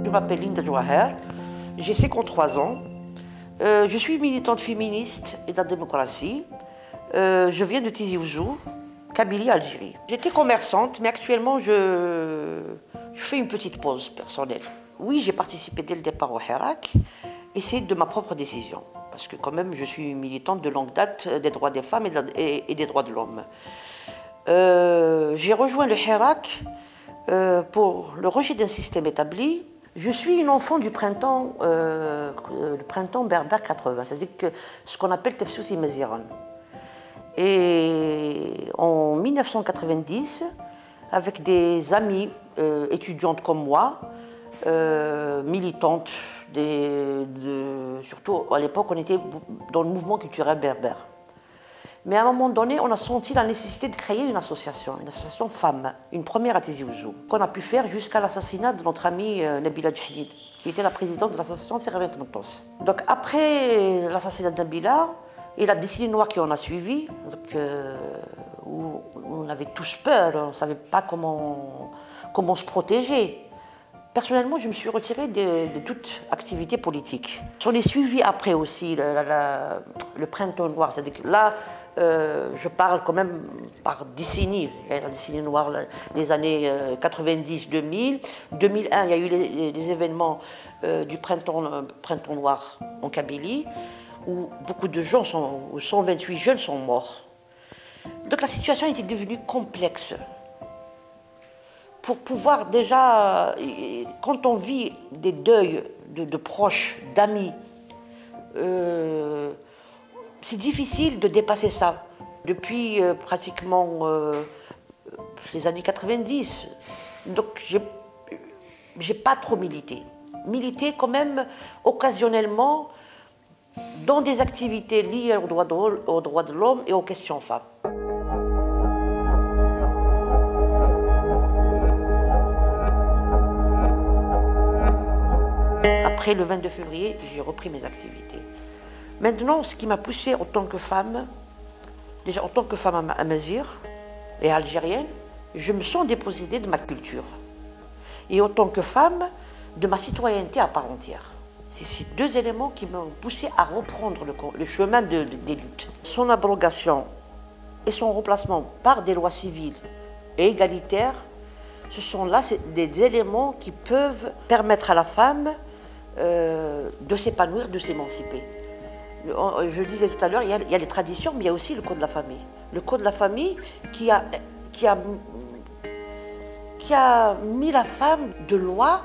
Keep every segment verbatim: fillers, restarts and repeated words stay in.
Je m'appelle Linda Jwaher, j'ai cinquante-trois ans. Euh, je suis militante féministe et de la démocratie. Euh, je viens de Tizi Ouzou, Kabylie, Algérie. J'étais commerçante, mais actuellement je, je fais une petite pause personnelle. Oui, j'ai participé dès le départ au Hirak et c'est de ma propre décision. Parce que quand même, je suis militante de longue date des droits des femmes et, de la, et, et des droits de l'homme. Euh, j'ai rejoint le Hirak euh, pour le rejet d'un système établi. Je suis une enfant du printemps, euh, le printemps berbère quatre-vingts, c'est-à-dire que ce qu'on appelle Tefsous Maziran. Et en mille neuf cent quatre-vingt-dix, avec des amies euh, étudiantes comme moi, euh, militantes, des, de, surtout à l'époque on était dans le mouvement culturel berbère. Mais à un moment donné, on a senti la nécessité de créer une association, une association femmes, une première à Tizi Ouzou, qu'on a pu faire jusqu'à l'assassinat de notre amie euh, Nabila Djehdid, qui était la présidente de l'association Servent Mentos. Donc après l'assassinat de Nabila et la décennie noire qui en a suivi, donc, euh, où on avait tous peur, on ne savait pas comment, comment se protéger. Personnellement, je me suis retirée de, de toute activité politique. J'en ai suivi après aussi le, la, la, le printemps noir, c'est-à-dire que là, Euh, je parle quand même par décennie, la décennie noire, les années euh, quatre-vingt-dix deux mille. deux mille un, il y a eu les, les, les événements euh, du printemps, euh, printemps noir en Kabylie, où beaucoup de gens, sont, où cent vingt-huit jeunes sont morts. Donc la situation était devenue complexe. Pour pouvoir déjà, quand on vit des deuils de, de proches, d'amis, euh, c'est difficile de dépasser ça. Depuis euh, pratiquement euh, les années quatre-vingt-dix, donc j'ai pas trop milité. Milité quand même occasionnellement dans des activités liées aux droits de, aux droits de l'homme et aux questions femmes. Après le vingt-deux février, j'ai repris mes activités. Maintenant, ce qui m'a poussée en tant que femme, déjà en tant que femme amazigh et algérienne, je me sens dépossédée de ma culture. Et en tant que femme, de ma citoyenneté à part entière. C'est ces deux éléments qui m'ont poussée à reprendre le, le chemin de, de, des luttes. Son abrogation et son remplacement par des lois civiles et égalitaires, ce sont là des éléments qui peuvent permettre à la femme euh, de s'épanouir, de s'émanciper. Je le disais tout à l'heure, il, il y a les traditions, mais il y a aussi le code de la famille. Le code de la famille qui a, qui a, qui a mis la femme de loi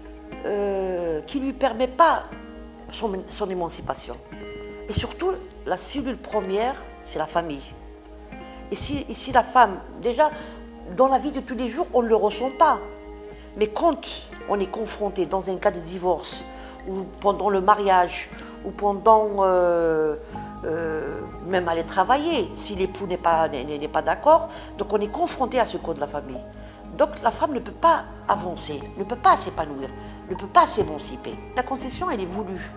euh, qui ne lui permet pas son, son émancipation. Et surtout, la cellule première, c'est la famille. Et si, et si la femme, déjà, dans la vie de tous les jours, on ne le ressent pas. Mais quand on est confronté dans un cas de divorce, ou pendant le mariage, ou pendant euh, euh, même aller travailler, si l'époux n'est pas, n'est pas d'accord, donc on est confronté à ce code de la famille. Donc la femme ne peut pas avancer, ne peut pas s'épanouir, ne peut pas s'émanciper. La concession, elle est voulue.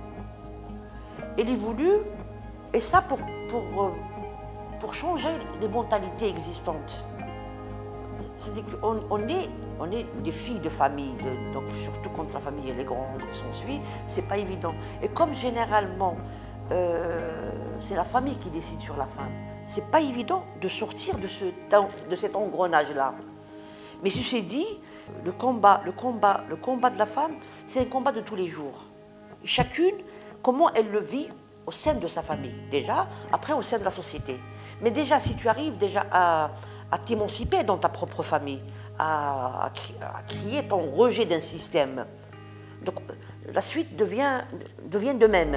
Elle est voulue, et ça pour, pour, pour changer les mentalités existantes. C'est-à-dire qu'on on est, on est des filles de famille, de, donc surtout quand la famille elle est grande et s'ensuit, c'est pas évident. Et comme généralement, euh, c'est la famille qui décide sur la femme, c'est pas évident de sortir de, ce, de cet engrenage-là. Mais ceci dit, le combat, le combat, le combat de la femme, c'est un combat de tous les jours. Chacune, comment elle le vit au sein de sa famille, déjà, après au sein de la société. Mais déjà, si tu arrives déjà à à t'émanciper dans ta propre famille, à, à, à crier ton rejet d'un système. Donc la suite devient, devient de même.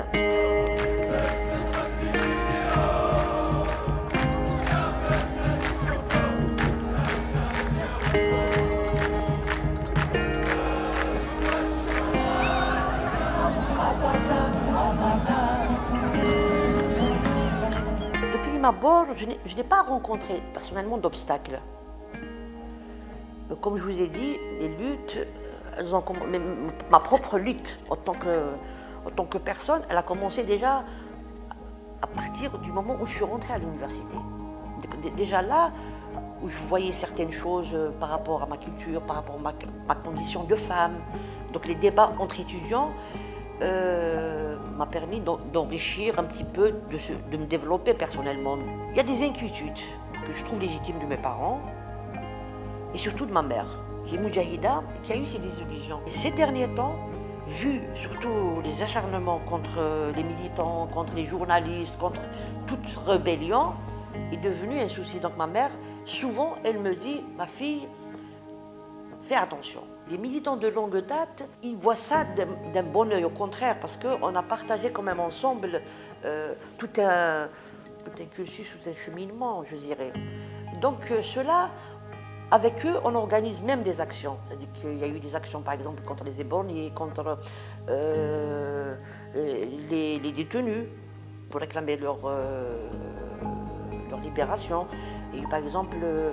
Depuis ma mort, je n'ai pas rencontré personnellement d'obstacles. Comme je vous ai dit, les luttes, elles ont, ma propre lutte en tant que, en tant que personne, elle a commencé déjà à partir du moment où je suis rentrée à l'université. Déjà là, où je voyais certaines choses par rapport à ma culture, par rapport à ma, ma condition de femme. Donc les débats entre étudiants euh, m'a permis d'enrichir un petit peu, de, se, de me développer personnellement. Il y a des inquiétudes que je trouve légitimes de mes parents et surtout de ma mère, qui est Moudjahida, qui a eu ses désillusions. Et ces derniers temps, vu surtout les acharnements contre les militants, contre les journalistes, contre toute rébellion, est devenu un souci. Donc ma mère, souvent, elle me dit, ma fille, fais attention. Les militants de longue date, ils voient ça d'un bon œil, au contraire, parce qu'on a partagé quand même ensemble euh, tout, un, tout un cursus, tout un cheminement, je dirais. Donc euh, cela, avec eux, on organise même des actions. C'est-à-dire qu'il y a eu des actions, par exemple, contre les éborgnés, contre euh, les, les détenus, pour réclamer leur, euh, leur libération. Et par exemple, euh,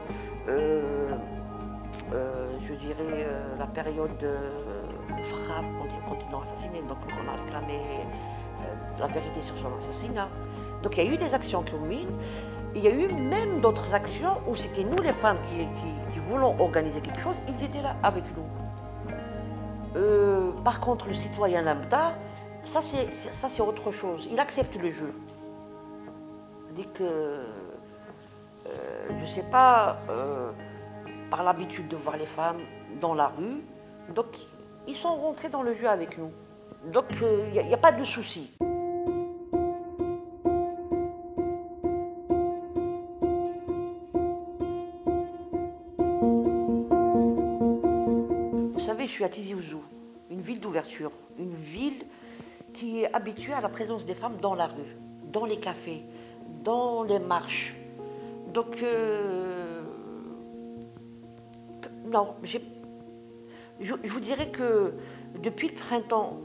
euh, je dirais, euh, la période de frappe quand ils l'ont assassiné. Donc on a réclamé euh, la vérité sur son assassinat. Donc il y a eu des actions communes. Il y a eu même d'autres actions où c'était nous les femmes qui, qui, qui voulons organiser quelque chose, ils étaient là avec nous. Euh, par contre, le citoyen lambda, ça c'est autre chose. Il accepte le jeu. C'est-à-dire que, euh, je ne sais pas, euh, par l'habitude de voir les femmes dans la rue, donc ils sont rentrés dans le jeu avec nous. Donc il euh, n'y a, a pas de souci. Vous savez, je suis à Tizi Ouzou, une ville d'ouverture, une ville qui est habituée à la présence des femmes dans la rue, dans les cafés, dans les marches. Donc, euh, non, je, je vous dirais que depuis le printemps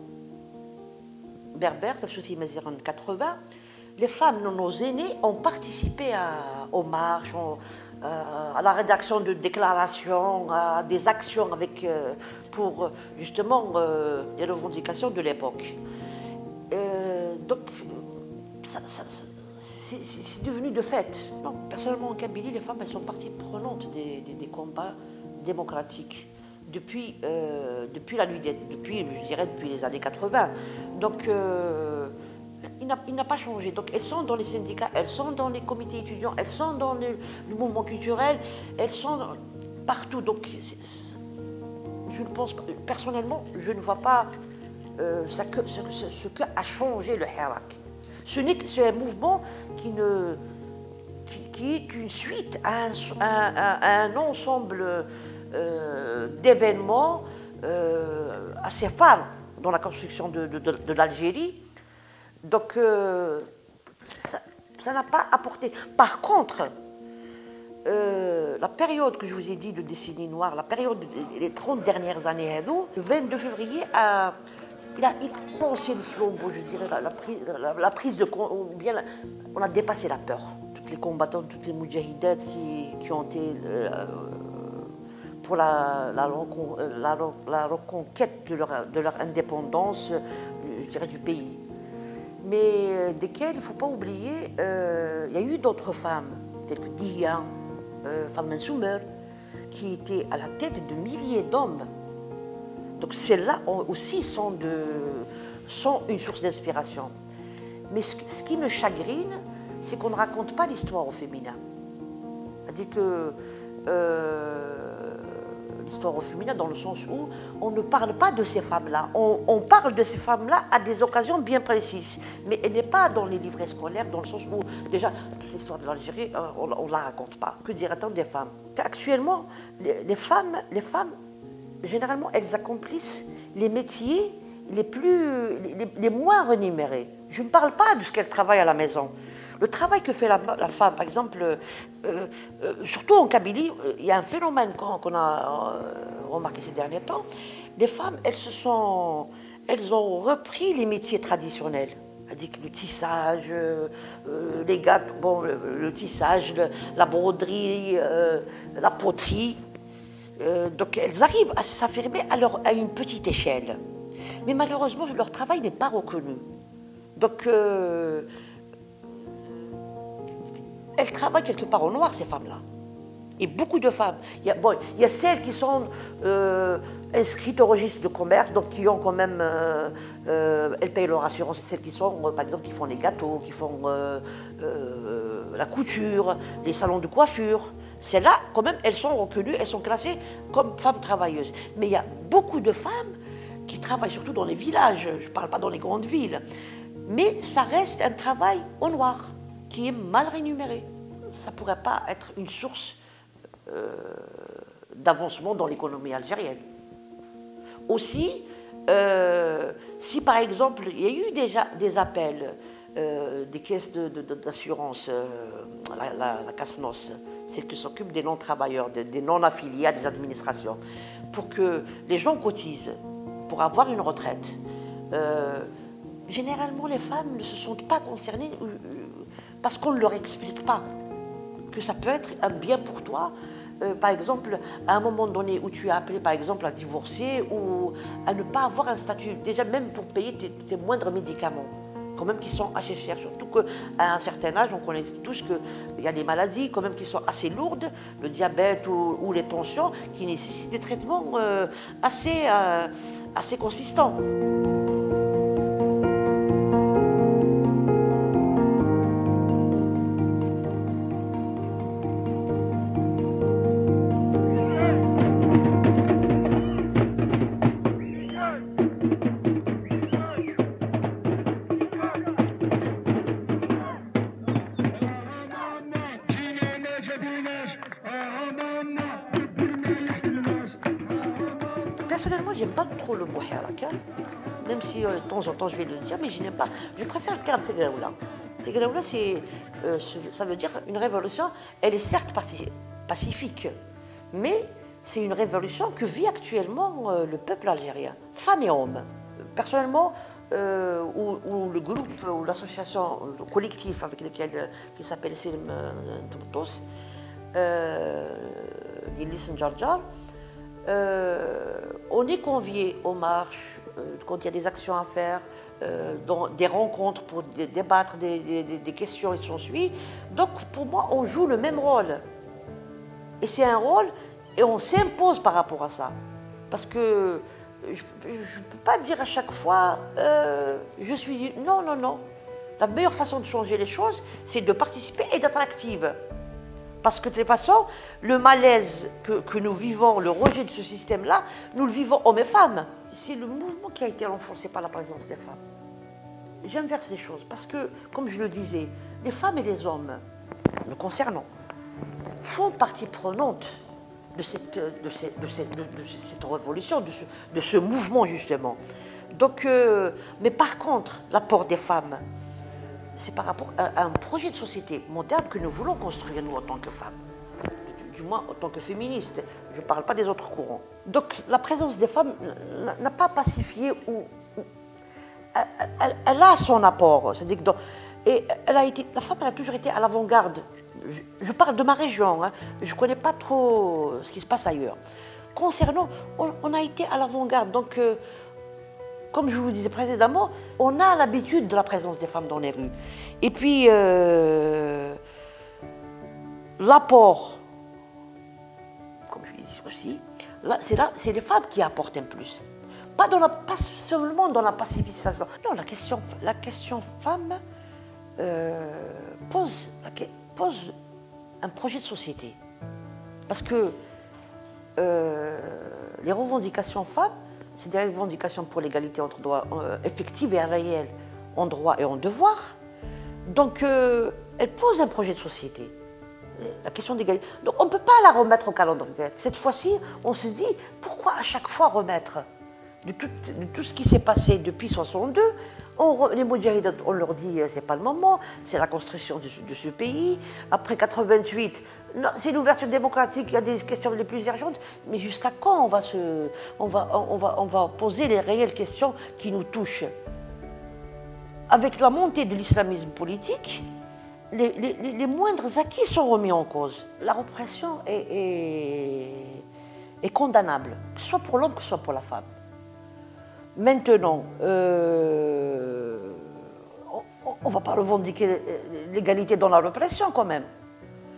berbère, en quatre-vingt, les femmes, nos aînés, ont participé à, aux marches, ont, euh, à la rédaction de déclarations, à des actions avec, euh, pour justement euh, les revendications de l'époque. Euh, donc, ça, ça, c'est devenu de fait. Non, personnellement, en Kabylie, les femmes, elles sont parties prenantes des, des, des combats démocratiques depuis, euh, depuis la nuit, des, depuis, je dirais, depuis les années quatre-vingt. Donc, euh, il n'a pas changé. Donc, elles sont dans les syndicats, elles sont dans les comités étudiants, elles sont dans le, le mouvement culturel, elles sont dans, partout. Donc, c est, c est, je ne pense pas, personnellement, je ne vois pas euh, ça que, ce, ce, ce que a changé le Hirak. Ce n'est qu'un mouvement qui, ne, qui, qui est une suite à un, à, à un ensemble euh, d'événements euh, assez phares dans la construction de, de, de, de l'Algérie. Donc, euh, ça n'a pas apporté. Par contre, euh, la période que je vous ai dit de décennie noire, la période des trente dernières années, le vingt-deux février, a, il a pensé le flambeau, je dirais, la, la, prise, la, la prise de compte, ou bien la, on a dépassé la peur. Toutes les combattantes, toutes les moudjahidettes qui, qui ont été euh, pour la, la, la, la reconquête de leur, de leur indépendance, je dirais, du pays. Mais desquelles, il ne faut pas oublier, euh, il y a eu d'autres femmes, telles que Dia, euh, Fatma Soumer, qui étaient à la tête de milliers d'hommes. Donc celles-là aussi sont, de, sont une source d'inspiration. Mais ce, ce qui me chagrine, c'est qu'on ne raconte pas l'histoire au féminin. C'est-à-dire que euh, l'histoire au féminin dans le sens où on ne parle pas de ces femmes-là. On, on parle de ces femmes-là à des occasions bien précises. Mais elle n'est pas dans les livrets scolaires, dans le sens où, déjà, toute l'histoire de l'Algérie, on ne la raconte pas. Que dirait-on des femmes? Actuellement, les, les, femmes, les femmes, généralement, elles accomplissent les métiers les, plus, les, les moins rémunérés. Je ne parle pas de ce qu'elles travaillent à la maison. Le travail que fait la, la femme, par exemple, euh, euh, surtout en Kabylie, il y a un phénomène qu'on qu'on a euh, remarqué ces derniers temps. Les femmes, elles, se sont, elles ont repris les métiers traditionnels. C'est-à-dire le tissage, euh, les gâteaux, bon, le, le tissage, le, la broderie, euh, la poterie. Euh, donc elles arrivent à s'affirmer à, à une petite échelle. Mais malheureusement, leur travail n'est pas reconnu. Donc, euh, elles travaillent quelque part au noir, ces femmes-là. Et beaucoup de femmes. Il y a, bon, il y a celles qui sont euh, inscrites au registre de commerce, donc qui ont quand même, euh, euh, elles payent leur assurance, celles qui sont, euh, par exemple, qui font les gâteaux, qui font euh, euh, la couture, les salons de coiffure. Celles-là, quand même, elles sont reconnues, elles sont classées comme femmes travailleuses. Mais il y a beaucoup de femmes qui travaillent surtout dans les villages, je ne parle pas dans les grandes villes, mais ça reste un travail au noir, qui est mal rémunéré. Ça ne pourrait pas être une source euh, d'avancement dans l'économie algérienne. Aussi, euh, si par exemple, il y a eu déjà des appels euh, des caisses d'assurance, de, de, euh, la, la, la CASNOS, celle qui s'occupe des non-travailleurs, des, des non-affiliés à des administrations, pour que les gens cotisent pour avoir une retraite. Euh, généralement, les femmes ne se sentent pas concernées euh, parce qu'on ne leur explique pas que ça peut être un bien pour toi. Euh, par exemple, à un moment donné où tu es appelé, par exemple, à divorcer ou à ne pas avoir un statut, déjà même pour payer tes, tes moindres médicaments, quand même qui sont assez chers, surtout qu'à un certain âge, on connaît tous qu'il y a des maladies quand même qui sont assez lourdes, le diabète ou, ou les tensions, qui nécessitent des traitements euh, assez, euh, assez consistants. Personnellement, j'aime pas trop le mot haraka, même si euh, de temps en temps je vais le dire, mais je n'aime pas. Je préfère le terme Tegraoula. Tegraoula, c'est, euh, ça veut dire une révolution. Elle est certes pacifique, mais c'est une révolution que vit actuellement euh, le peuple algérien, femmes et hommes. Personnellement, euh, ou, ou le groupe ou l'association, le collectif avec lequel qui s'appelle Selim Ntoutos, l'Ilis Njarjar. Euh, on est convié aux marches, euh, quand il y a des actions à faire, euh, dans des rencontres pour dé débattre des, des, des questions et s'ensuit. Donc pour moi, on joue le même rôle. Et c'est un rôle, et on s'impose par rapport à ça. Parce que je ne peux pas dire à chaque fois, euh, je suis... Non, non, non. La meilleure façon de changer les choses, c'est de participer et d'être active. Parce que de toute façon, le malaise que, que nous vivons, le rejet de ce système-là, nous le vivons hommes et femmes. C'est le mouvement qui a été renforcé par la présence des femmes. J'inverse les choses parce que, comme je le disais, les femmes et les hommes, nous concernant, font partie prenante de cette, de cette, de cette, de, de cette révolution, de ce, de ce mouvement justement. Donc, euh, mais par contre, l'apport des femmes, c'est par rapport à un projet de société moderne que nous voulons construire, nous, en tant que femmes. Du moins, en tant que féministes. Je ne parle pas des autres courants. Donc, la présence des femmes n'a pas pacifié ou... ou elle, elle, elle a son apport. C'est-à-dire que dans, et elle a été, la femme, elle a toujours été à l'avant-garde. Je, je parle de ma région. Hein. Je ne connais pas trop ce qui se passe ailleurs. Concernant, on, on a été à l'avant-garde. Donc, euh, comme je vous disais précédemment, on a l'habitude de la présence des femmes dans les rues. Et puis, euh, l'apport, comme je l'ai dit aussi, c'est les femmes qui apportent un plus. Pas, dans la, pas seulement dans la pacification. Non, la question, la question femme euh, pose, pose un projet de société. Parce que euh, les revendications femmes, c'est des revendications pour l'égalité entre droits euh, effectifs et réels, en droit et en devoir. Donc, euh, elle pose un projet de société. La question d'égalité. Donc, on ne peut pas la remettre au calendrier. Cette fois-ci, on se dit, pourquoi à chaque fois remettre de tout, de tout ce qui s'est passé depuis soixante-deux, on, les Moudjahides, on leur dit, c'est pas le moment, c'est la construction de, de ce pays. Après quatre-vingt-huit, c'est l'ouverture démocratique, il y a des questions les plus urgentes, mais jusqu'à quand on va, se, on, va, on, va, on va poser les réelles questions qui nous touchent? Avec la montée de l'islamisme politique, les, les, les moindres acquis sont remis en cause. La répression est, est, est condamnable, que ce soit pour l'homme, que ce soit pour la femme. Maintenant, euh, on ne va pas revendiquer l'égalité dans la répression quand même.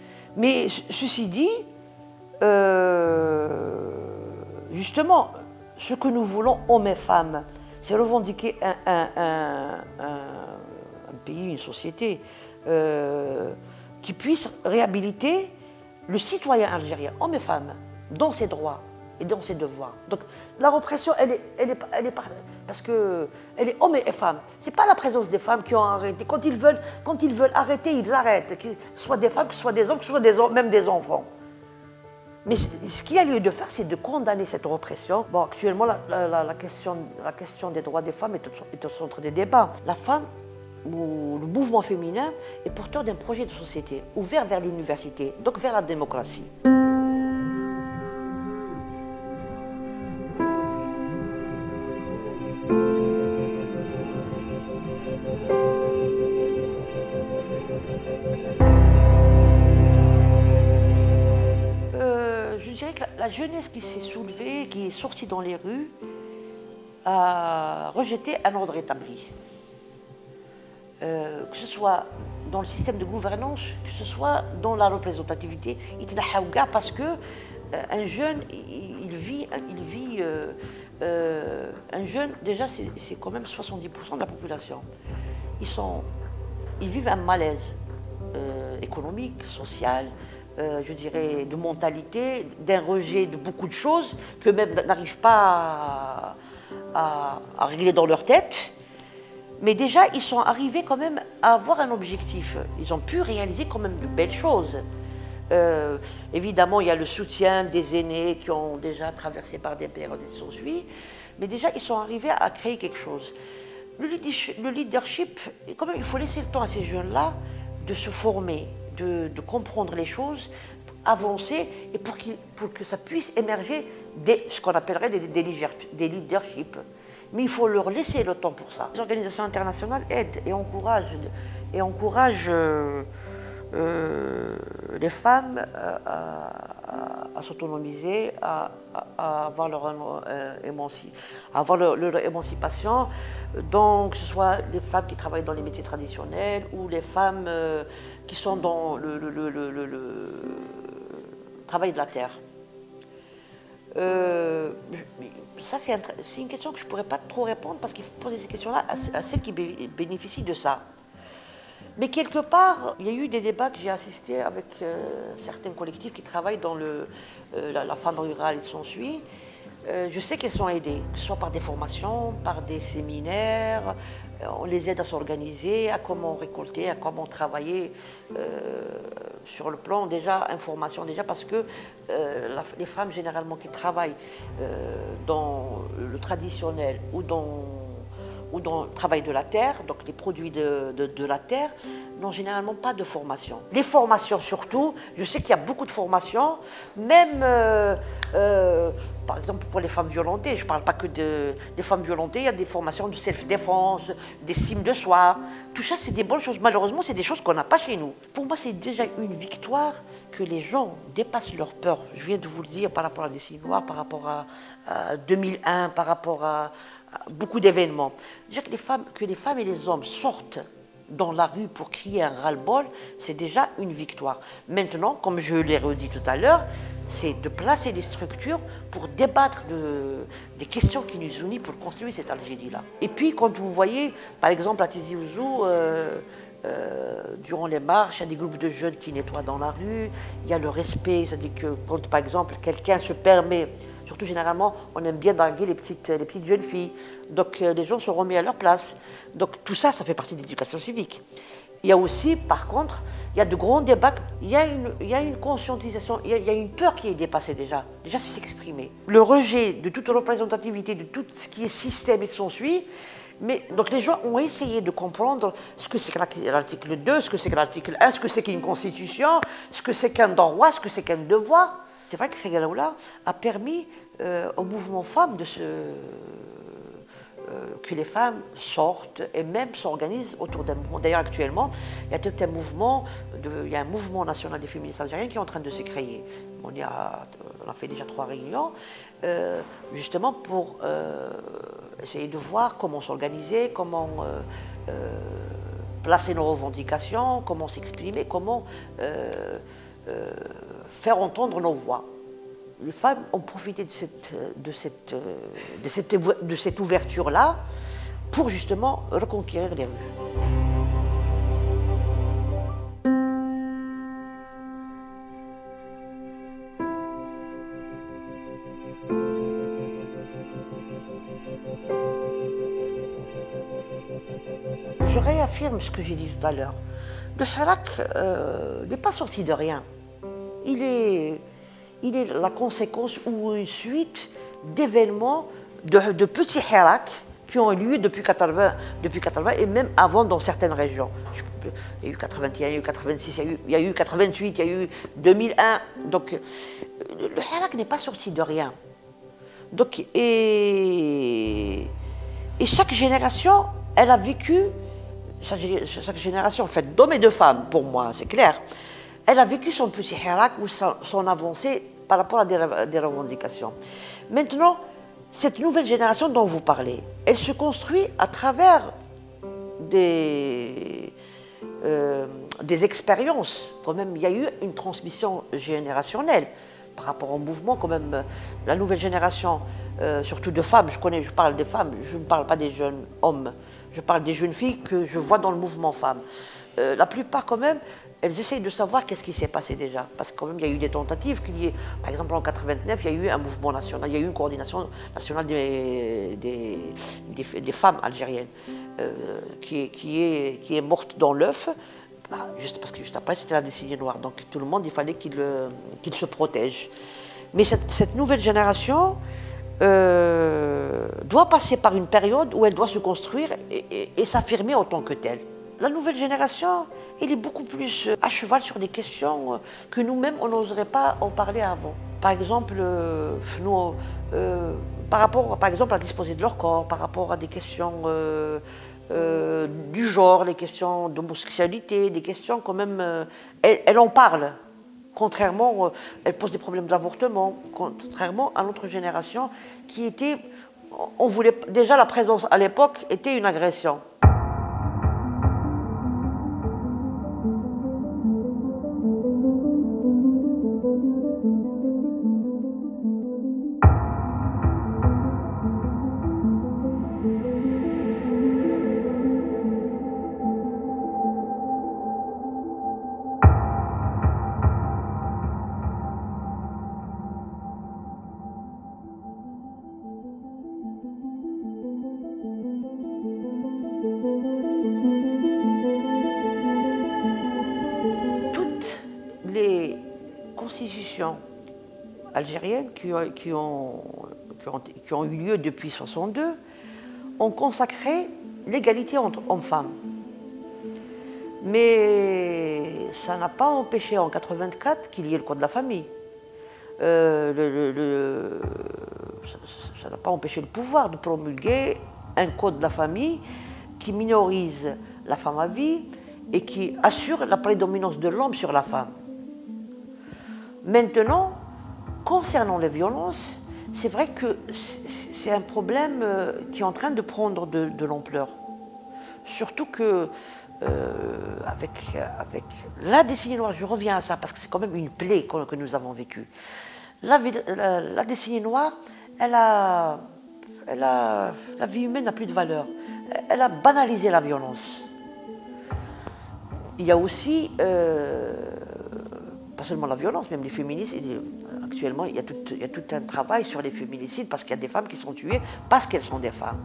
Mais ceci dit, euh, justement, ce que nous voulons, hommes et femmes, c'est revendiquer un, un, un, un, un pays, une société euh, qui puisse réhabiliter le citoyen algérien, homme et femme, dans ses droits et dans ses devoirs. Donc la répression, elle est, elle est, elle est parce que elle est homme et femme. C'est pas la présence des femmes qui ont arrêté. Quand ils veulent, quand ils veulent arrêter, ils arrêtent. Que ce soit des femmes, que ce soit des hommes, que ce soit des, même des enfants. Mais ce qu'il y a lieu de faire, c'est de condamner cette répression. Bon, actuellement, la, la, la, question, la question des droits des femmes est au, est au centre des débats. La femme, ou le mouvement féminin, est porteur d'un projet de société ouvert vers l'université, donc vers la démocratie. La jeunesse qui s'est soulevée, qui est sortie dans les rues, a rejeté un ordre établi. Euh, que ce soit dans le système de gouvernance, que ce soit dans la représentativité, parce que euh, un jeune, il, il vit, il vit euh, euh, un jeune, déjà c'est quand même soixante-dix pour cent de la population. Ils, sont, ils vivent un malaise euh, économique, social, Euh, je dirais, de mentalité, d'un rejet de beaucoup de choses que même n'arrivent pas à, à, à régler dans leur tête. Mais déjà, ils sont arrivés quand même à avoir un objectif. Ils ont pu réaliser quand même de belles choses. Euh, évidemment, il y a le soutien des aînés qui ont déjà traversé par des périodes et s'ensuit. Mais déjà, ils sont arrivés à créer quelque chose. Le leadership, le leadership, quand même, il faut laisser le temps à ces jeunes-là de se former. De, de comprendre les choses, avancer, et pour, qu pour que ça puisse émerger des, ce qu'on appellerait des, des, des leaderships. Mais il faut leur laisser le temps pour ça. Les organisations internationales aident et encouragent, et encouragent euh, euh, les femmes à, à, à s'autonomiser, à, à, à avoir leur, euh, émanci à avoir leur, leur émancipation. Donc, que ce soit les femmes qui travaillent dans les métiers traditionnels ou les femmes euh, qui sont dans le, le, le, le, le, le travail de la terre. Euh, ça, c'est un, une question que je ne pourrais pas trop répondre parce qu'il faut poser ces questions-là à, à celles qui bé bénéficient de ça. Mais quelque part, il y a eu des débats que j'ai assistés avec euh, certains collectifs qui travaillent dans le, euh, la, la femme rurale et s'ensuit. Euh, je sais qu'elles sont aidées, que ce soit par des formations, par des séminaires. Euh, on les aide à s'organiser, à comment récolter, à comment travailler euh, sur le plan déjà information, déjà parce que euh, la, les femmes généralement qui travaillent euh, dans le traditionnel ou dans ou dans le travail de la terre, donc les produits de, de, de la terre, n'ont généralement pas de formation. Les formations surtout, je sais qu'il y a beaucoup de formations, même euh, euh, par exemple pour les femmes violentées, je ne parle pas que de, des femmes violentées, il y a des formations de self-défense, d'estime de soi, tout ça c'est des bonnes choses. Malheureusement c'est des choses qu'on n'a pas chez nous. Pour moi c'est déjà une victoire que les gens dépassent leur peur. Je viens de vous le dire par rapport à la décennie noire, par rapport à, à deux mille un, par rapport à beaucoup d'événements. Déjà que les femmes, que les femmes et les hommes sortent dans la rue pour crier un ras-le-bol, c'est déjà une victoire. Maintenant, comme je l'ai redit tout à l'heure, c'est de placer des structures pour débattre de, des questions qui nous unissent pour construire cette Algérie-là. Et puis, quand vous voyez, par exemple, à Tizi Ouzou, euh, euh, durant les marches, il y a des groupes de jeunes qui nettoient dans la rue, il y a le respect, c'est-à-dire que quand, par exemple, quelqu'un se permet, surtout généralement, on aime bien draguer les petites, les petites jeunes filles. Donc euh, les gens sont remis à leur place. Donc tout ça, ça fait partie de l'éducation civique. Il y a aussi, par contre, il y a de grands débats, il y a une, il y a une conscientisation, il y a, il y a une peur qui est dépassée déjà, déjà c'est s'exprimer. Le rejet de toute représentativité, de tout ce qui est système et s'ensuit. Mais donc les gens ont essayé de comprendre ce que c'est que l'article deux, ce que c'est que l'article un, ce que c'est qu'une constitution, ce que c'est qu'un droit, ce que c'est qu'un devoir. C'est vrai que Khayaloula a permis euh, au mouvement femmes de se, euh, que les femmes sortent et même s'organisent autour d'un mouvement. D'ailleurs, actuellement, il y a tout un mouvement, de, il y a un mouvement national des féministes algériennes qui est en train de se créer. On, y a, on a fait déjà trois réunions, euh, justement pour euh, essayer de voir comment s'organiser, comment euh, euh, placer nos revendications, comment s'exprimer, comment... Euh, Euh, faire entendre nos voix. les femmes ont profité de cette, de cette, de cette, de cette ouverture-là pour justement reconquérir les rues. Je réaffirme ce que j'ai dit tout à l'heure. Le Hirak euh, n'est pas sorti de rien. Il est, il est la conséquence ou une suite d'événements, de, de petits Hirak qui ont eu lieu depuis quatre-vingts, depuis quatre-vingts et même avant dans certaines régions. Il y a eu quatre-vingt-un, il y a eu quatre-vingt-six, il y a eu, il y a eu quatre-vingt-huit, il y a eu deux mille un. Donc le Hirak n'est pas sorti de rien. Donc, et, et chaque génération, elle a vécu, chaque, chaque génération, en fait, d'hommes et de femmes, pour moi, c'est clair, elle a vécu son petit Hirak ou son, son avancée par rapport à des, des revendications. Maintenant, cette nouvelle génération dont vous parlez, elle se construit à travers des, euh, des expériences. Quand même, il y a eu une transmission générationnelle par rapport au mouvement. Quand même, la nouvelle génération, euh, surtout de femmes, je connais, je parle des femmes, je ne parle pas des jeunes hommes, je parle des jeunes filles que je vois dans le mouvement femmes. Euh, la plupart, quand même, elles essayent de savoir qu'est-ce qui s'est passé déjà. Parce que quand même, il y a eu des tentatives qu'il y ait, par exemple, en quatre-vingt-neuf, il y a eu un mouvement national, il y a eu une coordination nationale des, des, des, des femmes algériennes euh, qui, est, qui, est, qui est morte dans l'œuf, bah, juste parce que juste après, c'était la décennie noire. Donc tout le monde, il fallait qu'il qu'il se protège. Mais cette, cette nouvelle génération euh, doit passer par une période où elle doit se construire et, et, et s'affirmer en tant que telle. La nouvelle génération, elle est beaucoup plus à cheval sur des questions que nous-mêmes, on n'oserait pas en parler avant. Par exemple, euh, nous, euh, par rapport par exemple, à disposer de leur corps, par rapport à des questions euh, euh, du genre, les questions d'homosexualité, des questions quand même, euh, elle, elle en parle. Contrairement, euh, elle pose des problèmes d'avortement, contrairement à notre génération qui était, on voulait, déjà la présence à l'époque était une agression. Les constitutions algériennes qui ont, qui ont, qui ont, qui ont eu lieu depuis mille neuf cent soixante-deux ont consacré l'égalité entre hommes-femmes. Mais ça n'a pas empêché en mille neuf cent quatre-vingt-quatre qu'il y ait le code de la famille. Euh, le, le, le, ça n'a pas empêché le pouvoir de promulguer un code de la famille qui minorise la femme à vie et qui assure la prédominance de l'homme sur la femme. Maintenant, concernant les violences, c'est vrai que c'est un problème qui est en train de prendre de, de l'ampleur. Surtout que, euh, avec, avec la décennie noire, je reviens à ça parce que c'est quand même une plaie que, que nous avons vécue. La, la, la décennie noire, elle a, elle a, la vie humaine n'a plus de valeur. Elle a banalisé la violence. Il y a aussi... Euh, pas seulement la violence, même les féminicides. Actuellement, il y a tout, il y a tout un travail sur les féminicides parce qu'il y a des femmes qui sont tuées parce qu'elles sont des femmes.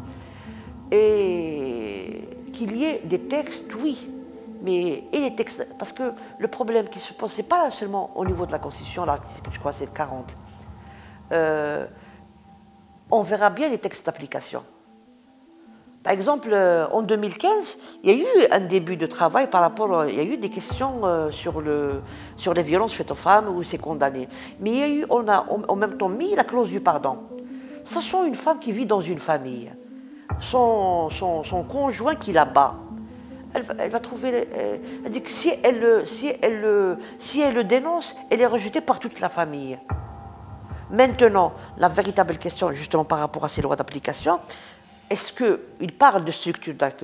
Et qu'il y ait des textes, oui, mais et les textes, parce que le problème qui se pose, c'est pas seulement au niveau de la Constitution, l'article, je crois, c'est le quarante. Euh, on verra bien les textes d'application. Par exemple, en deux mille quinze, il y a eu un début de travail par rapport, il y a eu des questions sur, le, sur les violences faites aux femmes où c'est condamné. Mais il y a eu, on a en même temps mis la clause du pardon. Sachant une femme qui vit dans une famille, son, son, son conjoint qui la bat, elle, elle va trouver, elle dit que si elle, si, elle, si elle le dénonce, elle est rejetée par toute la famille. Maintenant, la véritable question, justement par rapport à ces lois d'application, est-ce qu'il parle de structure d'accueil?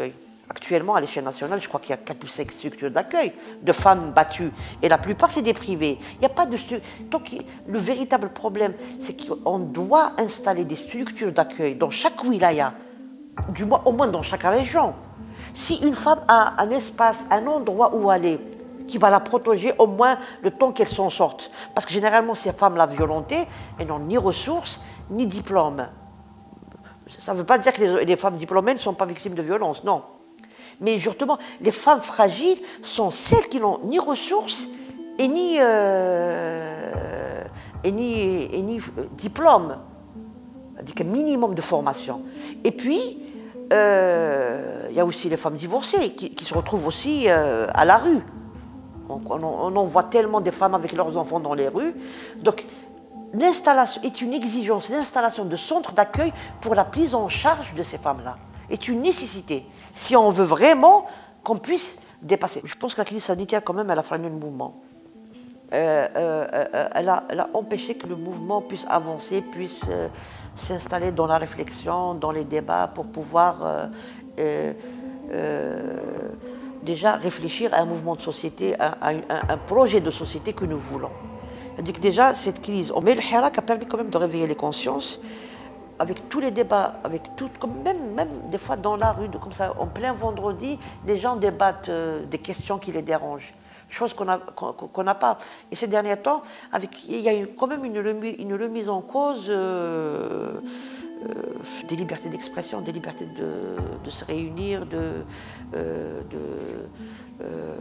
Actuellement, à l'échelle nationale, je crois qu'il y a quatre ou cinq structures d'accueil de femmes battues. Et la plupart, c'est des privés. Il n'y a pas de Donc, le véritable problème, c'est qu'on doit installer des structures d'accueil dans chaque wilaya, du moins, au moins dans chaque région. Si une femme a un espace, un endroit où aller, qui va la protéger au moins le temps qu'elle s'en sorte. Parce que généralement, ces femmes-là violentées, elles n'ont ni ressources, ni diplôme. Ça ne veut pas dire que les, les femmes diplômées ne sont pas victimes de violences, non. Mais justement, les femmes fragiles sont celles qui n'ont ni ressources et ni, euh, et ni, et ni euh, diplôme, c'est-à-dire un minimum de formation. Et puis, euh, il y a aussi les femmes divorcées qui, qui se retrouvent aussi euh, à la rue. On, on, on en voit tellement des femmes avec leurs enfants dans les rues. Donc, l'installation est une exigence, l'installation de centres d'accueil pour la prise en charge de ces femmes-là est une nécessité, si on veut vraiment qu'on puisse dépasser. Je pense que la crise sanitaire, quand même, elle a freiné le mouvement. Euh, euh, euh, elle, a, elle a empêché que le mouvement puisse avancer, puisse euh, s'installer dans la réflexion, dans les débats, pour pouvoir euh, euh, euh, déjà réfléchir à un mouvement de société, à, à, à un projet de société que nous voulons. C'est-à-dire que déjà, cette crise, mais le Hirak a permis quand même de réveiller les consciences, avec tous les débats, avec tout, comme même, même des fois dans la rue, de, comme ça, en plein vendredi, les gens débattent euh, des questions qui les dérangent, chose qu'on n'a qu'on, qu'on n'a pas. Et ces derniers temps, avec, il y a eu quand même une remise, une remise en cause euh, euh, des libertés d'expression, des libertés de, de se réunir, de, euh, de, euh,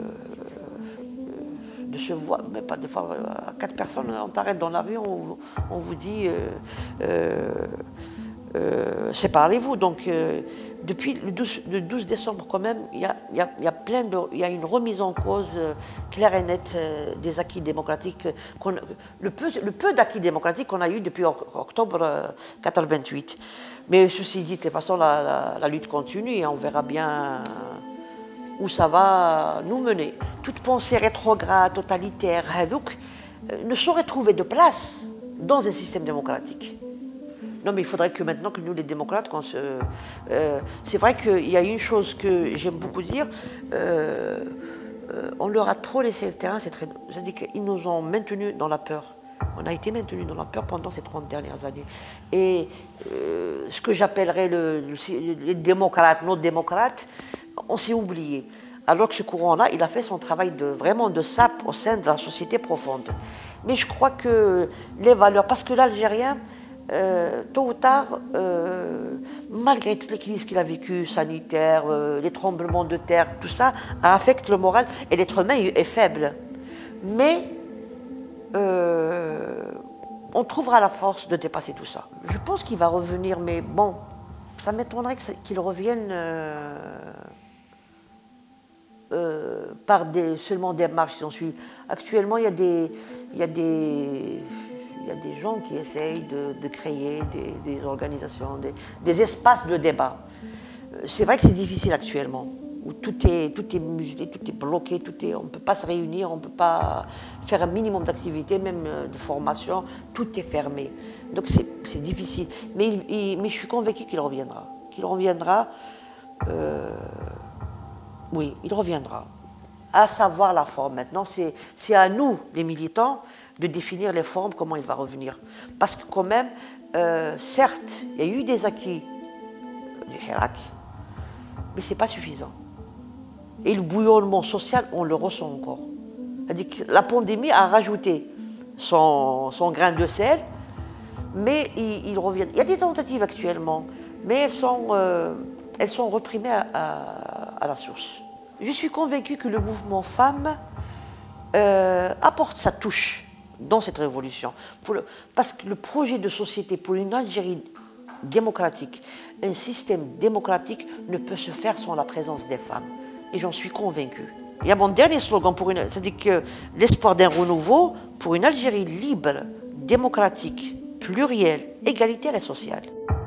de se voir, même pas des fois, à quatre personnes, on t'arrête dans la rue, on, on vous dit euh, euh, euh, séparez-vous. Donc euh, depuis le douze, le douze décembre quand même, il y a, y a, y a plein de, il y a une remise en cause euh, claire et nette euh, des acquis démocratiques, qu'on, le peu, le peu d'acquis démocratiques qu'on a eu depuis octobre euh, quatre-vingt-huit. Mais ceci dit, de toute façon, la, la, la lutte continue et on verra bien euh, où ça va nous mener. Toute pensée rétrograde, totalitaire, hadouk, ne saurait trouver de place dans un système démocratique. Non, mais il faudrait que maintenant que nous, les démocrates, qu'on se... Euh, c'est vrai qu'il y a une chose que j'aime beaucoup dire, euh, euh, on leur a trop laissé le terrain, c'est très... c'est-à-dire qu'ils nous ont maintenus dans la peur. On a été maintenus dans la peur pendant ces trente dernières années. Et euh, ce que j'appellerais le, le, les démocrates, nos démocrates, on s'est oublié. Alors que ce courant-là, il a fait son travail de, vraiment de sape au sein de la société profonde. Mais je crois que les valeurs, parce que l'Algérien, euh, tôt ou tard, euh, malgré toutes les crises qu'il a vécues, sanitaires, euh, les tremblements de terre, tout ça, affecte le moral et l'être humain est faible. Mais euh, on trouvera la force de dépasser tout ça. Je pense qu'il va revenir, mais bon, ça m'étonnerait qu'il revienne euh, euh, par des, seulement des marches, si on suit. Actuellement, il y a des, il y a des, il y a des gens qui essayent de, de créer des, des organisations, des, des espaces de débat. C'est vrai que c'est difficile actuellement, où tout est, tout est muselé, tout est bloqué, tout est, on ne peut pas se réunir, on ne peut pas faire un minimum d'activité, même de formation, tout est fermé. Donc c'est difficile. Mais, il, il, mais je suis convaincue qu'il reviendra. Qu'il reviendra, euh, oui, il reviendra. À savoir la forme. Maintenant, c'est à nous, les militants, de définir les formes, comment il va revenir. Parce que quand même, euh, certes, il y a eu des acquis du Hirak, mais ce n'est pas suffisant. Et le bouillonnement social, on le ressent encore. C'est-à-dire que la pandémie a rajouté son, son grain de sel, mais il, il revient. Il y a des tentatives actuellement, mais elles sont, euh, elles sont reprimées à, à, à la source. Je suis convaincue que le mouvement femmes euh, apporte sa touche dans cette révolution. Pour le, parce que le projet de société pour une Algérie démocratique, un système démocratique ne peut se faire sans la présence des femmes. Et j'en suis convaincue. Il y a mon dernier slogan, c'est-à-dire que l'espoir d'un renouveau pour une Algérie libre, démocratique, plurielle, égalitaire et sociale.